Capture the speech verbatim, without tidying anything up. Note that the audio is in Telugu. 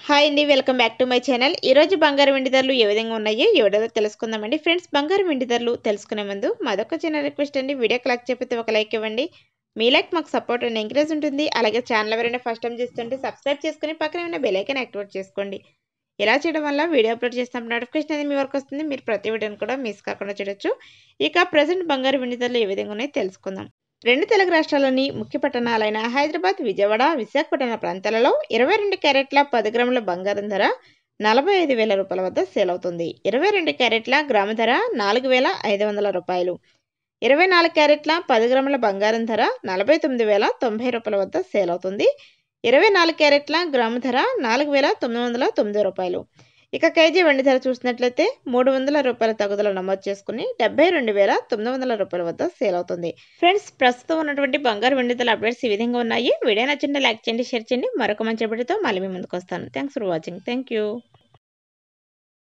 హాయ్ అండి, welcome back to my channel. ఈరోజు బంగారు వెండి ధరలు ఏ విధంగా ఉన్నాయో ఈ వీడియోలో తెలుసుకుందామండి. ఫ్రెండ్స్, బంగారు వెండి ధరలు తెలుసుకునే ముందు మాదొక చిన్న రిక్వెస్ట్ అండి. వీడియోకి లైక్ చెప్పితే ఒక లైక్ ఇవ్వండి. మీ లైక్ మాకు సపోర్ట్ అండ్ ఎంకరేజ్ ఉంటుంది. అలాగే ఛానల్ ఎవరైనా ఫస్ట్ టైం చూస్తుంటే సబ్స్క్రైబ్ చేసుకుని పక్కనే ఉన్న బెల్ ఐకాన్ యాక్టివేట్ చేసుకోండి. ఇలా చేయడం వల్ల వీడియో అప్లోడ్ చేసినప్పుడు నోటిఫికేషన్ అనేది మీ వరకు వస్తుంది. మీరు ప్రతి వీడియోని కూడా మిస్ కాకుండా చూడొచ్చు. ఇక ప్రజెంట్ బంగారు వెండి ధరలు ఏ విధంగా ఉన్నాయో తెలుసుకుందాం. రెండు తెలుగు రాష్ట్రాల్లోని ముఖ్య పట్టణాలైన హైదరాబాద్, విజయవాడ, విశాఖపట్నం ప్రాంతాలలో ఇరవై రెండు క్యారెట్ల పది గ్రాముల బంగారం ధర నలభై ఐదు వేల రూపాయల వద్ద సేల్ అవుతుంది. ఇరవై రెండు క్యారెట్ల గ్రాము ధర నాలుగు వేల ఐదు వందల రూపాయలు. ఇరవై నాలుగు క్యారెట్ల పది గ్రాముల బంగారం ధర నలభై తొమ్మిది వేల తొంభై రూపాయల వద్ద సేల్ అవుతుంది. ఇరవై నాలుగు క్యారెట్ల గ్రాము ధర నాలుగు వేల తొమ్మిది వందల తొమ్మిది రూపాయలు. ఇక కేజీ వెండి ధర చూసినట్లయితే మూడు వందల రూపాయల తగుదల నమోదు చేసుకుని డెబ్బై రెండు వేల తొమ్మిది వందల రూపాయల వద్ద సేల్ అవుతుంది. ఫ్రెండ్స్, ప్రస్తుతం ఉన్నటువంటి బంగారు వెండి ధరల అప్డేట్స్ ఈ విధంగా ఉన్నాయి. వీడియో నచ్చింటే లైక్ చేయండి, షేర్ చేయండి. మరొక మంచి అప్డేట్తో మళ్ళీ మీ ముందుకు వస్తాను. Thanks for watching. Thank you.